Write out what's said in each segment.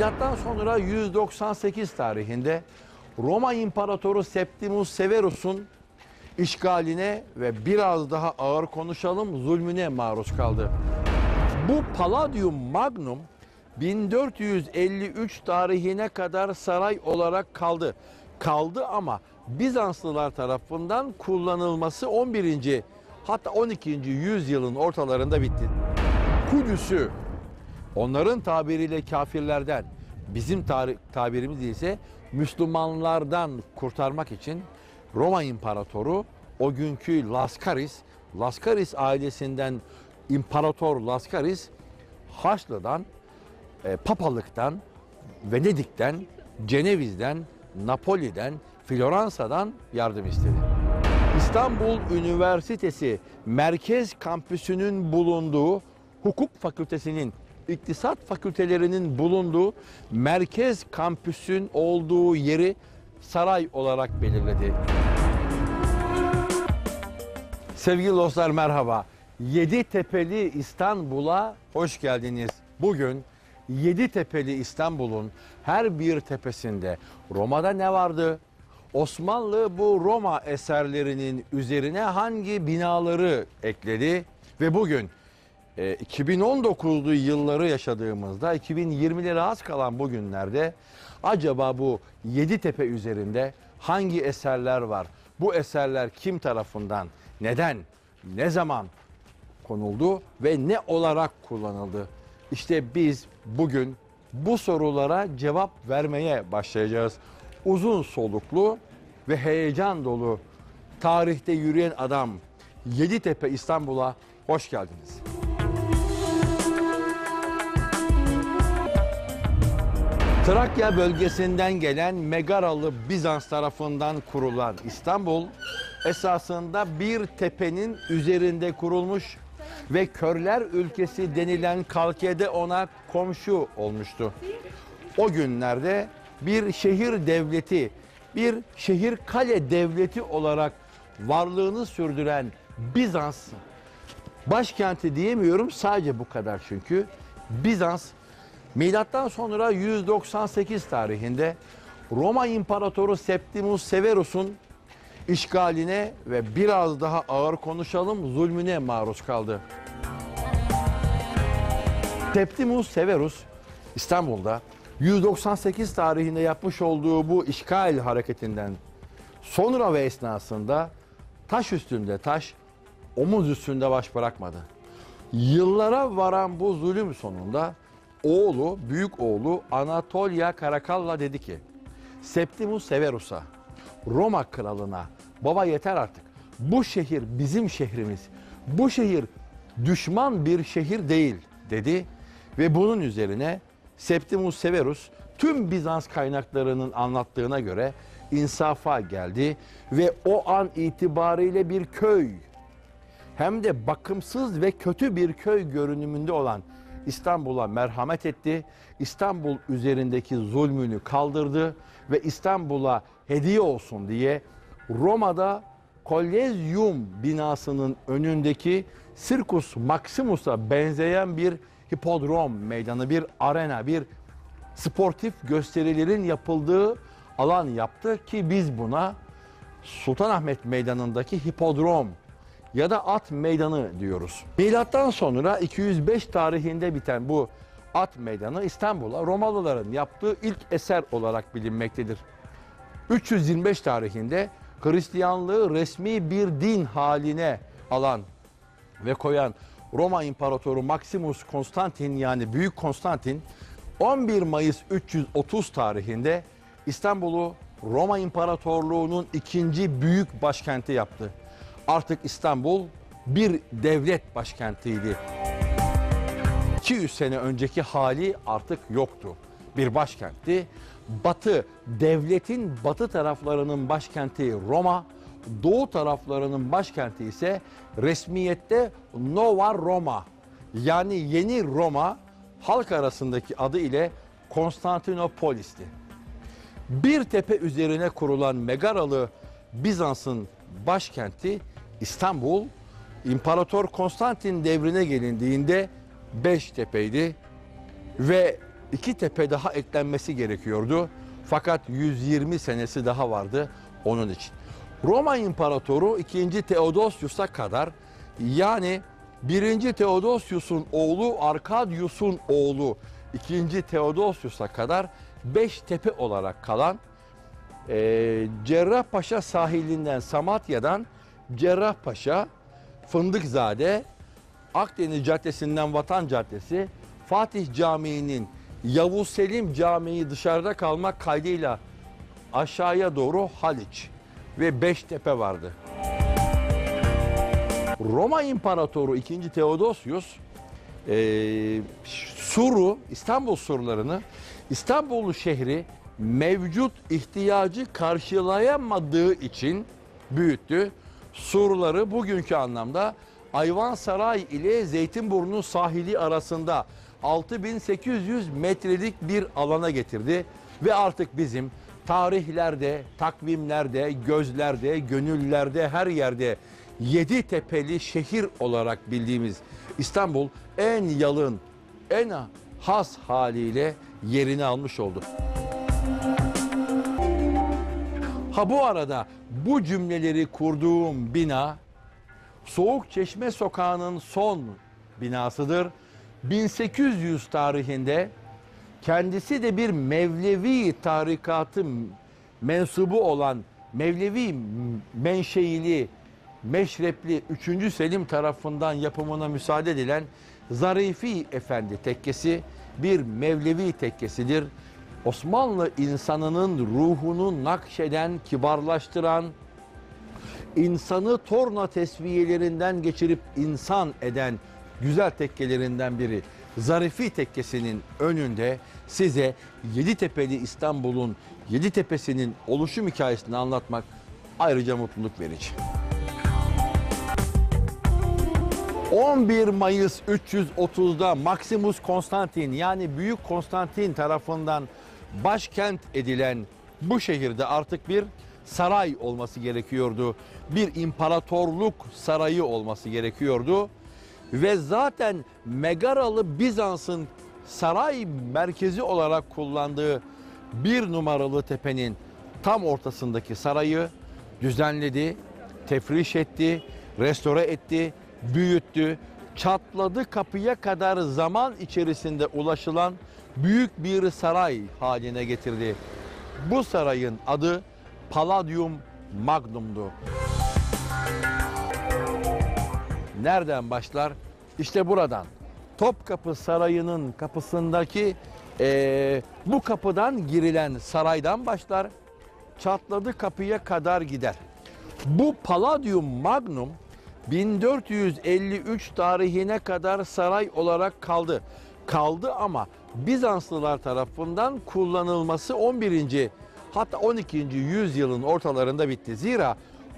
Milattan sonra 198 tarihinde Roma İmparatoru Septimus Severus'un işgaline ve biraz daha ağır konuşalım zulmüne maruz kaldı. Bu Palladium Magnum 1453 tarihine kadar saray olarak kaldı. Kaldı ama Bizanslılar tarafından kullanılması 11. hatta 12. yüzyılın ortalarında bitti. Kudüs'ü onların tabiriyle kafirlerden, bizim tabirimiz ise Müslümanlardan kurtarmak için Roma İmparatoru o günkü Laskaris ailesinden İmparator Laskaris Haçlı'dan, Papalıktan, Venedik'ten, Ceneviz'den, Napoli'den, Floransa'dan yardım istedi. İstanbul Üniversitesi Merkez Kampüsü'nün bulunduğu, Hukuk Fakültesi'nin, İktisat Fakültelerinin bulunduğu Merkez Kampüsün olduğu yeri saray olarak belirledi. Sevgili dostlar merhaba. Yeditepe'li İstanbul'a hoş geldiniz. Bugün Yeditepe'li İstanbul'un her bir tepesinde Roma'da ne vardı? Osmanlı bu Roma eserlerinin üzerine hangi binaları ekledi? Ve bugün 2019'lu yılları yaşadığımızda 2020'lere az kalan bu günlerde acaba bu Yeditepe üzerinde hangi eserler var? Bu eserler kim tarafından, neden, ne zaman konuldu ve ne olarak kullanıldı? İşte biz bugün bu sorulara cevap vermeye başlayacağız. Uzun soluklu ve heyecan dolu tarihte yürüyen adam Yeditepe İstanbul'a hoş geldiniz. Trakya bölgesinden gelen Megaralı Bizans tarafından kurulan İstanbul esasında bir tepenin üzerinde kurulmuş ve Körler ülkesi denilen Kalke'de ona komşu olmuştu. O günlerde bir şehir devleti, bir şehir kale devleti olarak varlığını sürdüren Bizans, başkenti diyemiyorum sadece bu kadar çünkü Bizans, milattan sonra 198 tarihinde Roma İmparatoru Septimus Severus'un işgaline ve biraz daha ağır konuşalım zulmüne maruz kaldı. Septimus Severus İstanbul'da 198 tarihinde yapmış olduğu bu işgal hareketinden sonra ve esnasında taş üstünde taş, omuz üstünde baş bırakmadı. Yıllara varan bu zulüm sonunda oğlu, büyük oğlu Anatolia Caracalla dedi ki Septimus Severus'a, Roma kralına, baba yeter artık. Bu şehir bizim şehrimiz. Bu şehir düşman bir şehir değil dedi ve bunun üzerine Septimus Severus tüm Bizans kaynaklarının anlattığına göre insafa geldi ve o an itibariyle bir köy, hem de bakımsız ve kötü bir köy görünümünde olan İstanbul'a merhamet etti. İstanbul üzerindeki zulmünü kaldırdı ve İstanbul'a hediye olsun diye Roma'da Kolezyum binasının önündeki Circus Maximus'a benzeyen bir hipodrom meydanı, bir arena, bir sportif gösterilerin yapıldığı alan yaptı ki biz buna Sultanahmet Meydanı'ndaki hipodrom ya da at meydanı diyoruz. Milattan sonra 205 tarihinde biten bu at meydanı İstanbul'a Romalıların yaptığı ilk eser olarak bilinmektedir. 325 tarihinde Hristiyanlığı resmi bir din haline alan ve koyan Roma İmparatoru Maximus Konstantin yani Büyük Konstantin 11 Mayıs 330 tarihinde İstanbul'u Roma İmparatorluğu'nun ikinci büyük başkenti yaptı. Artık İstanbul bir devlet başkentiydi. 200 sene önceki hali artık yoktu. Bir başkentti. Batı, devletin batı taraflarının başkenti Roma, doğu taraflarının başkenti ise resmiyette Nova Roma. Yani Yeni Roma halk arasındaki adı ile Konstantinopolis'ti. Bir tepe üzerine kurulan megaralı Bizans'ın başkenti İstanbul, İmparator Konstantin devrine gelindiğinde Beştepe'ydi ve 2 tepe daha eklenmesi gerekiyordu. Fakat 120 senesi daha vardı onun için. Roma İmparatoru 2. Theodosius'a kadar, yani 1. Theodosius'un oğlu Arkadius'un oğlu 2. Theodosius'a kadar 5 tepe olarak kalan Cerrahpaşa sahilinden, Samatya'dan Cerrahpaşa, Fındıkzade, Akdeniz Caddesi'nden Vatan Caddesi, Fatih Camii'nin Yavuz Selim Camii dışarıda kalmak kaydıyla aşağıya doğru Haliç ve Beştepe vardı. Roma İmparatoru 2. Theodosius Sur'u, İstanbul surlarını, İstanbul şehri mevcut ihtiyacı karşılayamadığı için büyüttü. Surları bugünkü anlamda Ayvansaray ile Zeytinburnu sahili arasında 6800 metrelik bir alana getirdi ve artık bizim tarihlerde, takvimlerde, gözlerde, gönüllerde, her yerde 7 tepeli şehir olarak bildiğimiz İstanbul en yalın, en has haliyle yerini almış oldu. Ha, bu arada bu cümleleri kurduğum bina Soğukçeşme Sokağı'nın son binasıdır. 1800 tarihinde kendisi de bir Mevlevi tarikatı mensubu olan Mevlevi menşeili, meşrepli 3. Selim tarafından yapımına müsaade edilen Zarifi Efendi tekkesi bir Mevlevi tekkesidir. Osmanlı insanının ruhunu nakşeden, kibarlaştıran, insanı torna tesviyelerinden geçirip insan eden güzel tekkelerinden biri. Zarifi Tekkesi'nin önünde size Yeditepe'li İstanbul'un Yeditepe'sinin oluşum hikayesini anlatmak ayrıca mutluluk verici. 11 Mayıs 330'da Maximus Konstantin, yani Büyük Konstantin tarafından başkent edilen bu şehirde artık bir saray olması gerekiyordu. Bir imparatorluk sarayı olması gerekiyordu. Ve zaten Megaralı Bizans'ın saray merkezi olarak kullandığı 1 numaralı tepenin tam ortasındaki sarayı düzenledi, tefriş etti, restore etti, büyüttü. Çatladı kapıya kadar zaman içerisinde ulaşılan büyük bir saray haline getirdi. Bu sarayın adı Palladium Magnum'du. Nereden başlar? İşte buradan. Topkapı Sarayı'nın kapısındaki bu kapıdan girilen saraydan başlar. Çatladı kapıya kadar gider. Bu Palladium Magnum 1453 tarihine kadar saray olarak kaldı. Kaldı ama Bizanslılar tarafından kullanılması 11. hatta 12. yüzyılın ortalarında bitti. Zira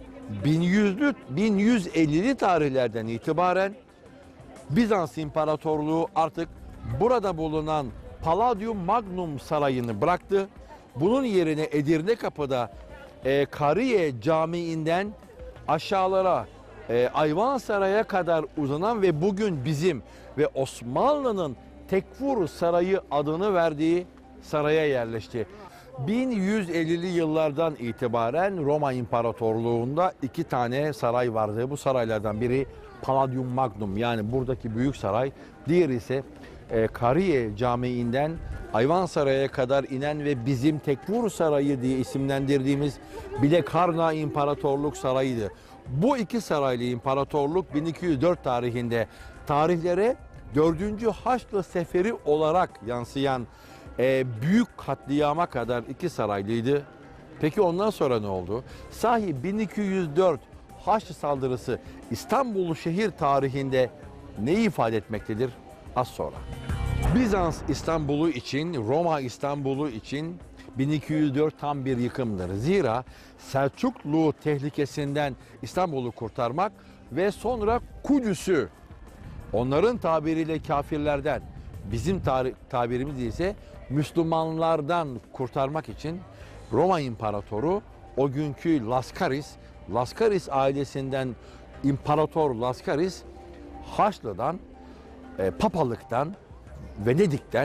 1150'li tarihlerden itibaren Bizans İmparatorluğu artık burada bulunan Palladium Magnum Sarayı'nı bıraktı. Bunun yerine Edirne Kapı'da Kariye Camii'nden aşağılara Ayvansaray'a kadar uzanan ve bugün bizim ve Osmanlı'nın Tekfur Sarayı adını verdiği saraya yerleşti. 1150'li yıllardan itibaren Roma İmparatorluğu'nda 2 tane saray vardı. Bu saraylardan biri Palladium Magnum, yani buradaki büyük saray. Diğeri ise Kariye Camii'nden Ayvansaray'a kadar inen ve bizim Tekfur Sarayı diye isimlendirdiğimiz Bilekarna İmparatorluk Sarayı'ydı. Bu 2 saraylı imparatorluk 1204 tarihinde tarihlere 4. Haçlı Seferi olarak yansıyan büyük katliama kadar 2 saraylıydı. Peki ondan sonra ne oldu? Sahi 1204 Haçlı saldırısı İstanbul şehir tarihinde neyi ifade etmektedir? Az sonra. Bizans İstanbul'u için, Roma İstanbul'u için 1204 tam bir yıkımdır. Zira Selçuklu tehlikesinden İstanbul'u kurtarmak ve sonra Kudüs'ü, onların tabiriyle kafirlerden, bizim tabirimiz ise Müslümanlardan kurtarmak için Roma İmparatoru o günkü Laskaris ailesinden İmparator Laskaris, Haçlı'dan, Papalıktan, Venedik'ten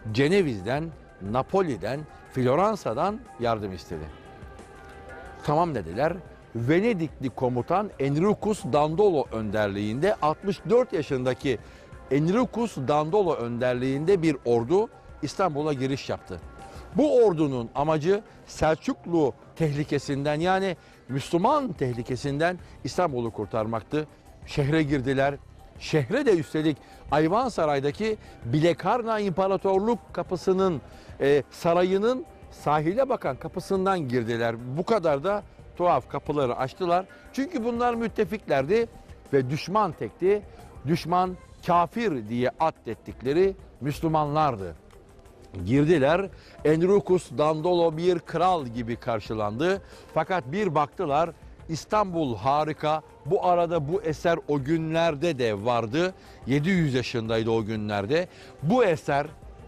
Ceneviz'den, Napoli'den, Floransa'dan yardım istedi. Tamam dediler. Venedikli komutan Enricus Dandolo önderliğinde 64 yaşındaki Enricus Dandolo önderliğinde bir ordu İstanbul'a giriş yaptı. Bu ordunun amacı Selçuklu tehlikesinden, yani Müslüman tehlikesinden İstanbul'u kurtarmaktı. Şehre girdiler. Şehre de üstelik Ayvansaray'daki Bilekarna İmparatorluk kapısının sarayının sahile bakan kapısından girdiler. Bu kadar da tuhaf, kapıları açtılar. Çünkü bunlar müttefiklerdi ve düşman tekti. Düşman kafir diye addettikleri Müslümanlardı. Girdiler. Enricus Dandolo bir kral gibi karşılandı. Fakat bir baktılar, İstanbul harika. Bu arada bu eser o günlerde de vardı. 700 yaşındaydı o günlerde. Bu eser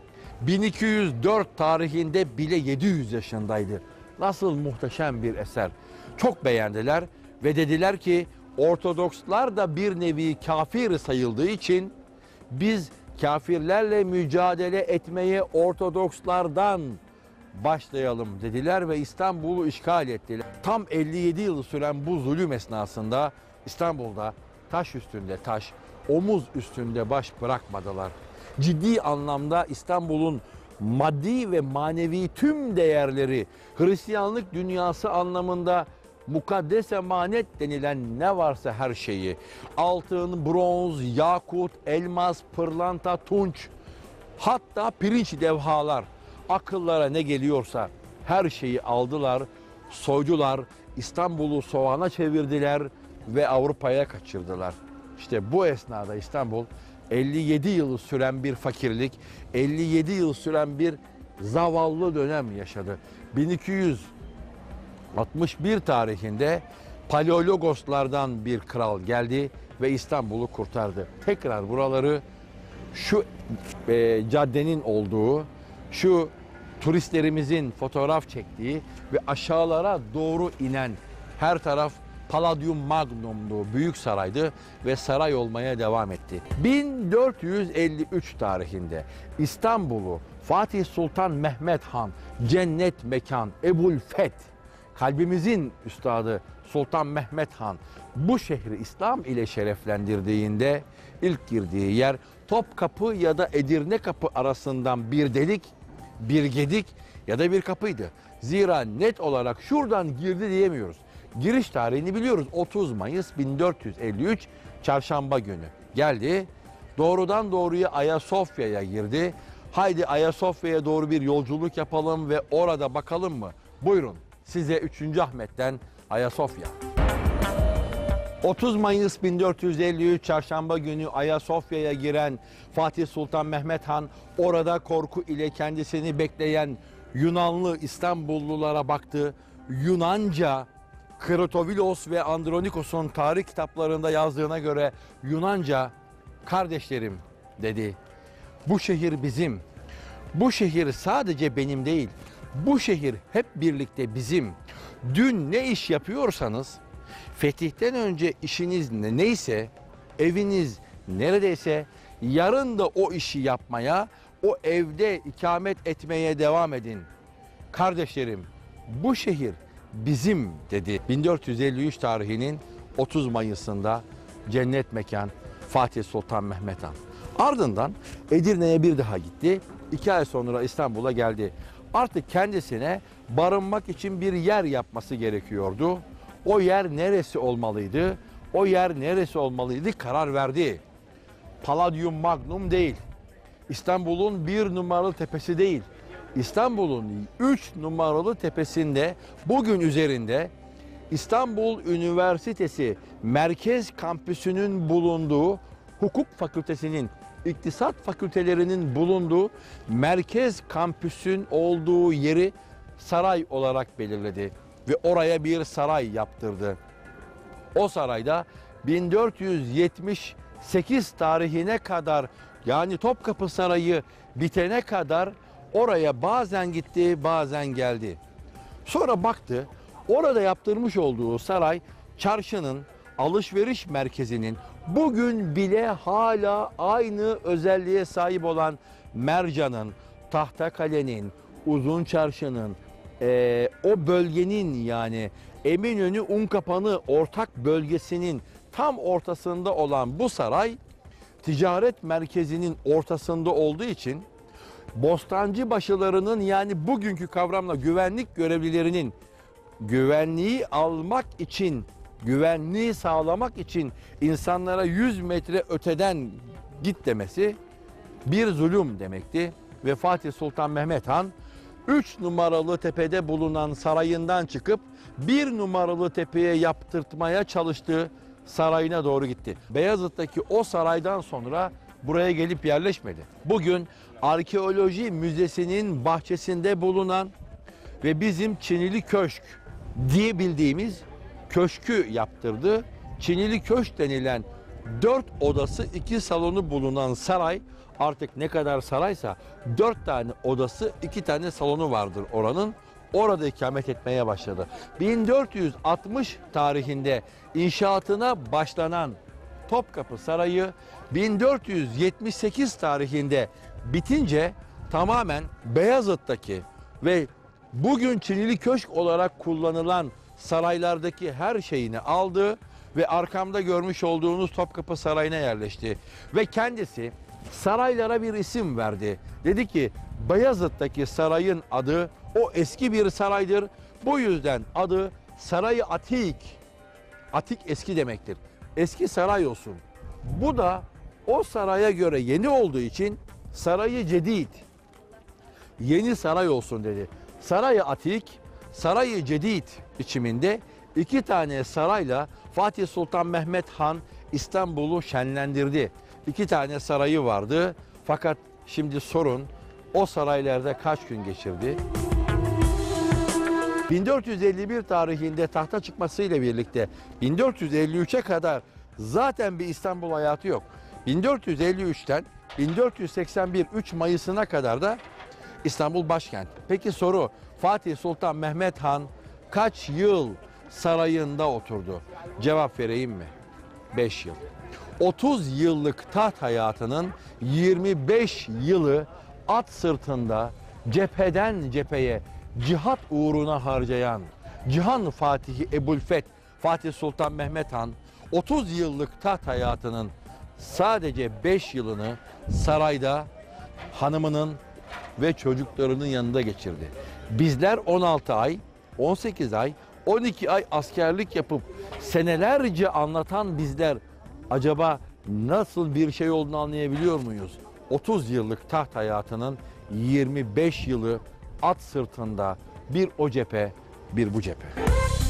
1204 tarihinde bile 700 yaşındaydı. Nasıl muhteşem bir eser. Çok beğendiler ve dediler ki Ortodokslar da bir nevi kafir sayıldığı için biz kafirlerle mücadele etmeye Ortodokslardan başlayalım dediler ve İstanbul'u işgal ettiler. Tam 57 yıl süren bu zulüm esnasında İstanbul'da taş üstünde taş, omuz üstünde baş bırakmadılar. Ciddi anlamda İstanbul'un maddi ve manevi tüm değerleri, Hristiyanlık dünyası anlamında mukaddes emanet denilen ne varsa her şeyi, altın, bronz, yakut, elmas, pırlanta, tunç, hatta pirinç devhalar, akıllara ne geliyorsa her şeyi aldılar, soydular, İstanbul'u soğana çevirdiler ve Avrupa'ya kaçırdılar. İşte bu esnada İstanbul 57 yıl süren bir fakirlik, 57 yıl süren bir zavallı dönem yaşadı. 1261 tarihinde Paleologoslardan bir kral geldi ve İstanbul'u kurtardı. Tekrar buraları şu caddenin olduğu, şu turistlerimizin fotoğraf çektiği ve aşağılara doğru inen, her taraf Palladium Magnum'du, büyük saraydı ve saray olmaya devam etti. 1453 tarihinde İstanbul'u Fatih Sultan Mehmet Han, cennet mekan, Ebu'l-Feth, kalbimizin üstadı Sultan Mehmet Han bu şehri İslam ile şereflendirdiğinde ilk girdiği yer Topkapı ya da Edirne Kapı arasından bir delik, bir gedik ya da bir kapıydı. Zira net olarak şuradan girdi diyemiyoruz. Giriş tarihini biliyoruz. 30 Mayıs 1453 Çarşamba günü geldi. Doğrudan doğruya Ayasofya'ya girdi. Haydi Ayasofya'ya doğru bir yolculuk yapalım ve orada bakalım mı? Buyurun size 3. Ahmet'ten Ayasofya. 30 Mayıs 1453 Çarşamba günü Ayasofya'ya giren Fatih Sultan Mehmet Han orada korku ile kendisini bekleyen Yunanlı İstanbullulara baktı. Yunanca, Kritovilos ve Andronikos'un tarih kitaplarında yazdığına göre Yunanca, kardeşlerim dedi. Bu şehir bizim. Bu şehir sadece benim değil. Bu şehir hep birlikte bizim. Dün ne iş yapıyorsanız, fetihten önce işiniz neyse, eviniz neredeyse, yarın da o işi yapmaya, o evde ikamet etmeye devam edin. Kardeşlerim, bu şehir bizim dedi. 1453 tarihinin 30 Mayıs'ında cennet mekan Fatih Sultan Mehmet Han. Ardından Edirne'ye bir daha gitti. 2 ay sonra İstanbul'a geldi. Artık kendisine barınmak için bir yer yapması gerekiyordu. O yer neresi olmalıydı? O yer neresi olmalıydı? Karar verdi. Palladium Magnum değil. İstanbul'un 1 numaralı tepesi değil. İstanbul'un 3 numaralı tepesinde, bugün üzerinde İstanbul Üniversitesi Merkez Kampüsü'nün bulunduğu, Hukuk Fakültesi'nin, İktisat Fakültelerinin bulunduğu Merkez Kampüsün olduğu yeri saray olarak belirledi ve oraya bir saray yaptırdı. O sarayda 1478 tarihine kadar, yani Topkapı Sarayı bitene kadar oraya bazen gitti, bazen geldi. Sonra baktı, orada yaptırmış olduğu saray çarşının, alışveriş merkezinin, bugün bile hala aynı özelliğe sahip olan Mercan'ın, Tahtakale'nin, Uzun Çarşı'nın, o bölgenin yani Eminönü Unkapanı ortak bölgesinin tam ortasında olan bu saray ticaret merkezinin ortasında olduğu için Bostancıbaşılarının yani bugünkü kavramla güvenlik görevlilerinin güvenliği almak için, güvenliği sağlamak için insanlara 100 metre öteden git demesi bir zulüm demekti. Ve Fatih Sultan Mehmet Han 3 numaralı tepede bulunan sarayından çıkıp 1 numaralı tepeye yaptırtmaya çalıştığı sarayına doğru gitti. Beyazıt'taki o saraydan sonra buraya gelip yerleşmedi. Bugün Arkeoloji Müzesi'nin bahçesinde bulunan ve bizim Çinili Köşk diye bildiğimiz köşkü yaptırdı. Çinili Köşk denilen 4 odası 2 salonu bulunan saray, artık ne kadar saraysa 4 tane odası 2 tane salonu vardır oranın. Orada ikamet etmeye başladı. 1460 tarihinde inşaatına başlanan Topkapı Sarayı 1478 tarihinde bitince tamamen Beyazıt'taki ve bugün Çinili Köşk olarak kullanılan saraylardaki her şeyini aldı ve arkamda görmüş olduğunuz Topkapı Sarayı'na yerleşti. Ve kendisi saraylara bir isim verdi. Dedi ki Beyazıt'taki sarayın adı o eski bir saraydır. Bu yüzden adı Sarayı Atik. Atik eski demektir. Eski saray olsun. Bu da o saraya göre yeni olduğu için Sarayı Cedid. Yeni saray olsun dedi. Sarayı Atik, Sarayı Cedid biçiminde 2 tane sarayla Fatih Sultan Mehmet Han İstanbul'u şenlendirdi. 2 tane sarayı vardı. Fakat şimdi sorun o saraylarda kaç gün geçirdi? 1451 tarihinde tahta çıkmasıyla birlikte 1453'e kadar zaten bir İstanbul hayatı yok. 1453'ten 1481 3 Mayıs'ına kadar da İstanbul başkent. Peki soru, Fatih Sultan Mehmet Han kaç yıl sarayında oturdu? Cevap vereyim mi? 5 yıl. 30 yıllık taht hayatının 25 yılı at sırtında cepheden cepheye cihat uğruna harcayan Cihan Fatihi Ebu'l-Feth Fatih Sultan Mehmet Han 30 yıllık taht hayatının sadece 5 yılını sarayda hanımının ve çocuklarının yanında geçirdi. Bizler 16 ay, 18 ay, 12 ay askerlik yapıp senelerce anlatan bizler acaba nasıl bir şey olduğunu anlayabiliyor muyuz? 30 yıllık taht hayatının 25 yılı at sırtında, bir o cephe, bir bu cephe.